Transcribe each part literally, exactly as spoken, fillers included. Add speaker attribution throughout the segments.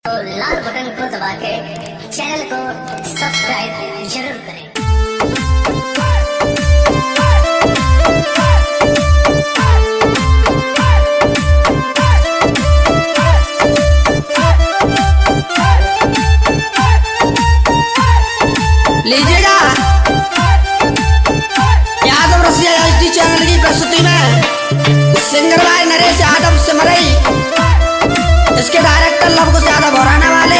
Speaker 1: तो लाल बटन को दबा के चैनल को सब्सक्राइब जरूर करें।
Speaker 2: लीजिएगा यादव रसिया एचडी चैनल की प्रस्तुति में सिंगर भाई नरेश यादव सिमरई, इसके डायरेक्टर लवकुश यादव भोराना वाले,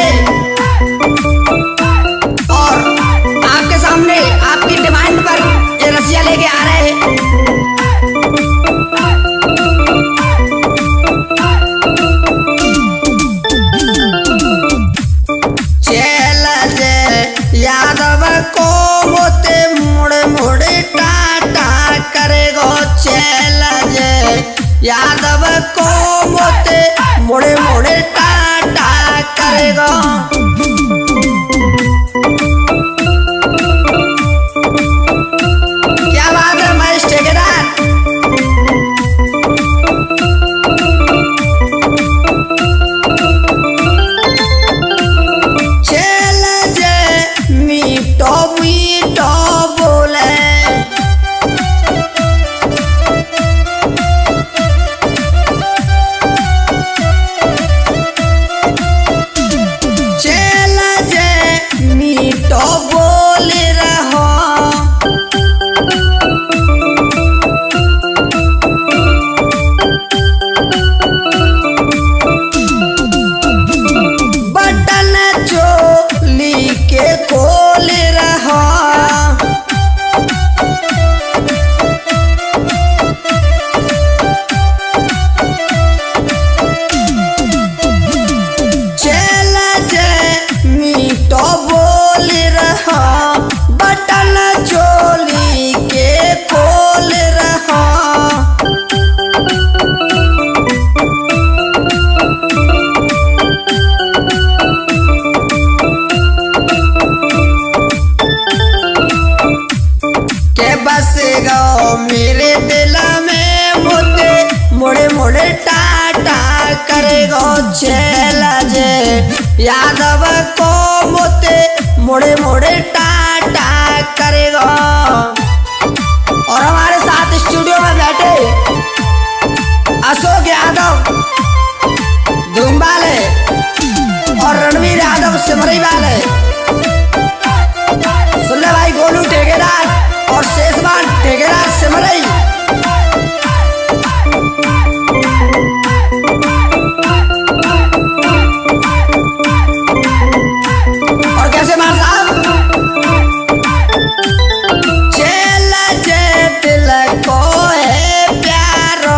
Speaker 2: और आपके सामने आपकी डिमांड पर ये रसिया लेके आ रहे हैं। यादव को मोते मुड़े मुड़े टाटा करेगो चैल यादव को मोते मुड़े मुड़े टाटा करेगो। क्या बात है महेश ठेकेदार। मीठो मीठो बोले चल जे मीठो बोल रहो। बटन चोली के खोल रहा चल जे मीठो बोल रहा, बटन चोली के खोल रहा। के बस गो मेरे दिल में मोते मुड़े मुड़े टाटा करेगो चल जे यादव को मोते मुड़े मुड़े टाटा करेगो। और हमारे साथ स्टूडियो में बैठे अशोक यादव धूम वाले और रणवीर यादव सिमरई वाले, सुल्ले भाई गोलू ठेकेदार और शेषवान ठेकेदार सिमरई। और कैसे मार साहब चल जे दिल को है प्यारो।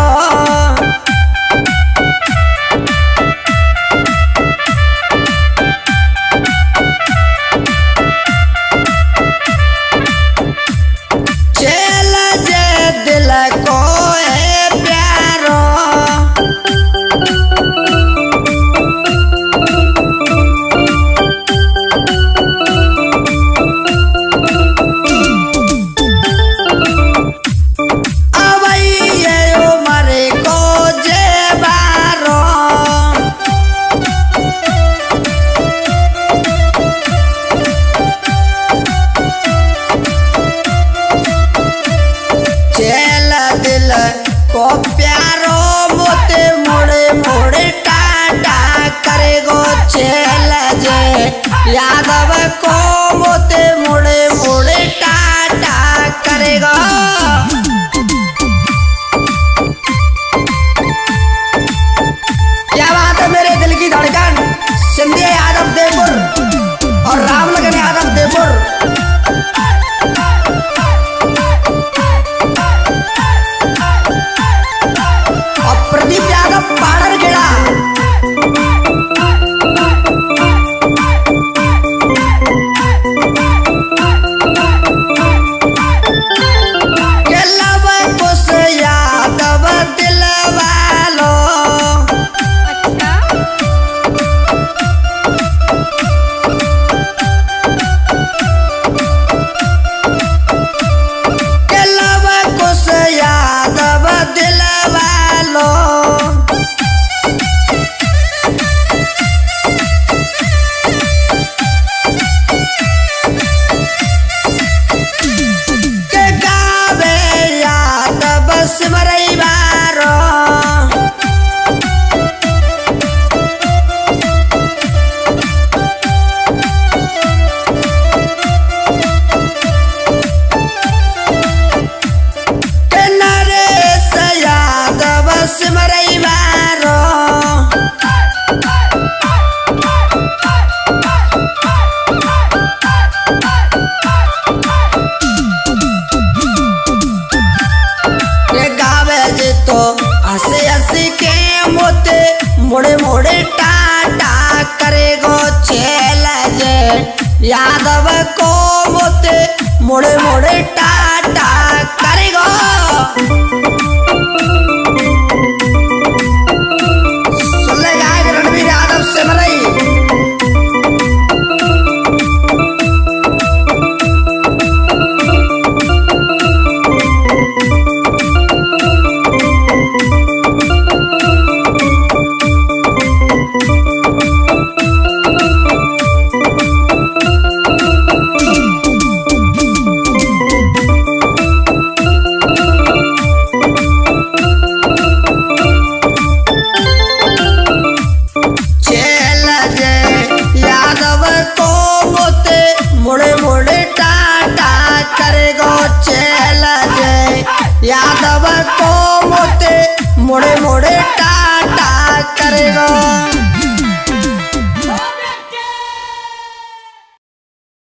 Speaker 2: यादव को मोते मोड़े मोड़े टाटा करेगो। सुन ले गायक रणवीर यादव सिमरई। मोड़े मोड़े टाटा करेगो चल जय यादव को मोते मोड़े मोड़े टाटा करेगो।